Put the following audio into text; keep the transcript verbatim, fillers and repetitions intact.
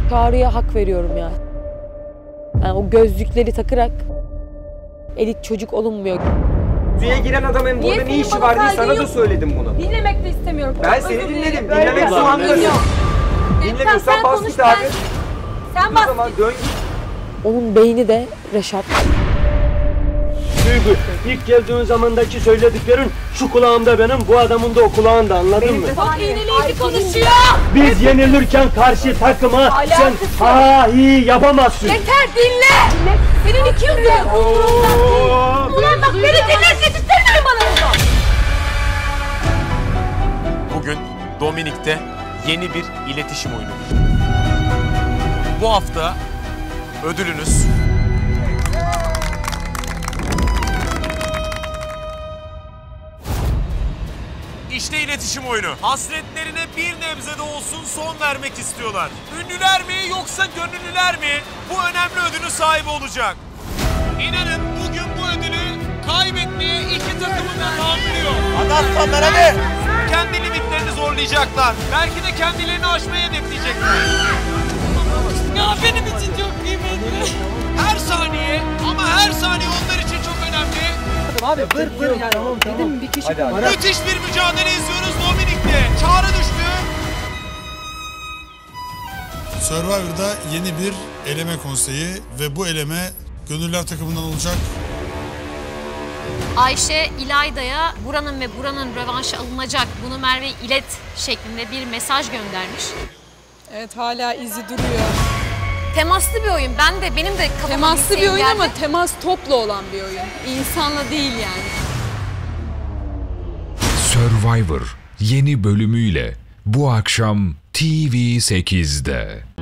Çağrı'ya hak veriyorum ya. Yani o gözlükleri takarak elit çocuk olunmuyor. Suya giren adamın burada ne işi var diye sana da söyledim bunu. Dinlemek de istemiyorum. Ben Çok seni özür dinledim. dilerim. Dinlemek zorundasın. Dinlemiyorsan bas git abi. Sen O bas zaman git. dön git. Onun beyni de Reşat. Duygu, ilk geldiğin zamandaki söylediklerin şu kulağımda benim, bu adamın da o kulağında, anladın mı? Bak iğneleyici konuşuyor. Biz yenilirken karşı takıma Alakası sen yok. ha hi yapamazsın. Yeter dinle. Senin iki yüzün. Ulan bak beni dinlersin istemiyorum bana burada. Bugün Dominik'te yeni bir iletişim oyunu. Bu hafta ödülünüz İşte iletişim oyunu. Hasretlerine bir nebze de olsun son vermek istiyorlar. Ünlüler mi yoksa gönüllüler mi? Bu önemli ödülün sahibi olacak. İnanın bugün bu ödülü kaybetmeye iki takımın da tahammülü yok. Hadi aslanlar hadi. Kendi limitlerini zorlayacaklar. Belki de kendilerini aşmayı hedefleyecekler. Ya benim için çok kıymetli. Her saniye ama her saniye onlar için çok önemli. Abi vır vır yani. Tamam, dedim bir kişi. Müthiş bir mücadele izliyoruz Dominik'te. Çağrı düştü. Survivor'da yeni bir eleme konseyi ve bu eleme gönüller takımından olacak. Ayşe İlayda'ya buranın ve buranın rövanşı alınacak, bunu Merve ilet şeklinde bir mesaj göndermiş. Evet, hala izi duruyor. Temaslı bir oyun. Ben de benim de kafama Temaslı bir oyun geldi. ama temas topla olan bir oyun. İnsanla değil yani. Survivor yeni bölümüyle bu akşam T V sekizde.